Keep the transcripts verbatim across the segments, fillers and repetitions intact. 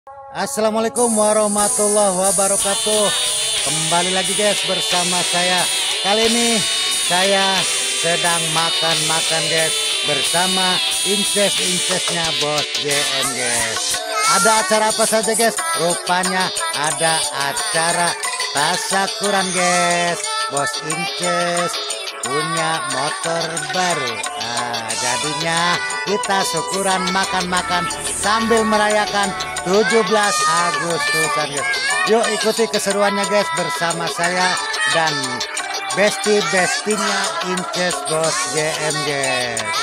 Assalamualaikum warahmatullahi wabarakatuh. Kembali lagi guys bersama saya. Kali ini saya sedang makan-makan guys bersama inces-incesnya Bos J M guys. Ada acara apa saja guys? Rupanya ada acara tasyakuran guys. Bos Inces punya motor baru. Nah, jadinya kita syukuran makan-makan sambil merayakan tujuh belas Agustusan guys. Yuk ikuti keseruannya guys bersama saya dan besti-bestinya Inces Bos J M guys.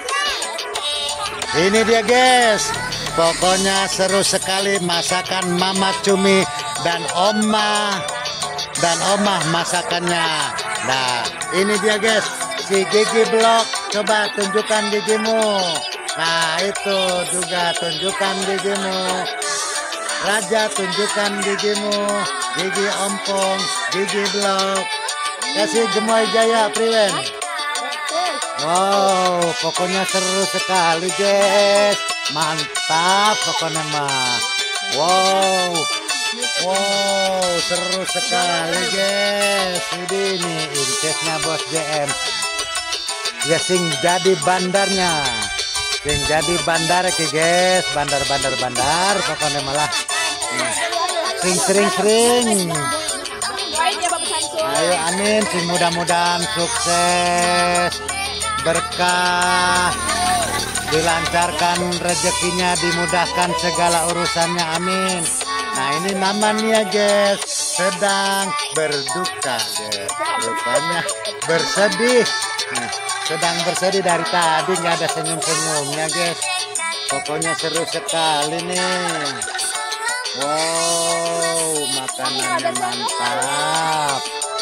Ini dia guys. Pokoknya seru sekali masakan Mama Cumi dan Oma dan Omah masakannya. Nah, ini dia guys, si Gigi Blok. Coba tunjukkan gigimu. Nah, itu juga tunjukkan gigimu. Raja tunjukkan gigimu. Gigi ompong, Gigi Blok. Kasih gemoy jaya, Priwen. Wow, pokoknya seru sekali guys. Mantap pokoknya mah. Wow. Wow, seru sekali guys. Ini nih incesnya Bos J M. Ya sing jadi bandarnya. Sing jadi bandar ke guys, bandar-bandar bandar pokoknya malah. Sing sering-sering. Ayo amin, sing mudah-mudahan sukses, berkah, dilancarkan rezekinya, dimudahkan segala urusannya, amin. Nah ini namanya guys sedang berduka guys, rupanya bersedih. Nah, sedang bersedih dari tadi nggak ada senyum-senyumnya guys. Pokoknya seru sekali nih. Wow, makanannya mantap.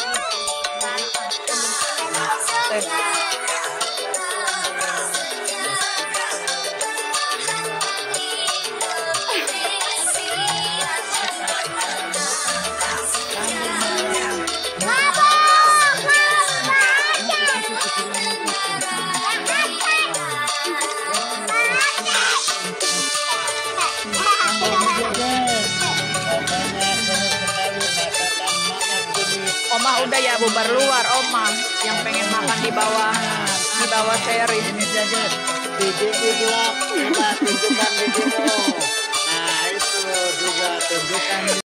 Oma udah ya bubar luar, Oma yang pengen makan di bawah di bawah seri. Ini dia guys, di Gigi Blok. Coba tunjukkan gigimu. Nah itu juga tunjukkan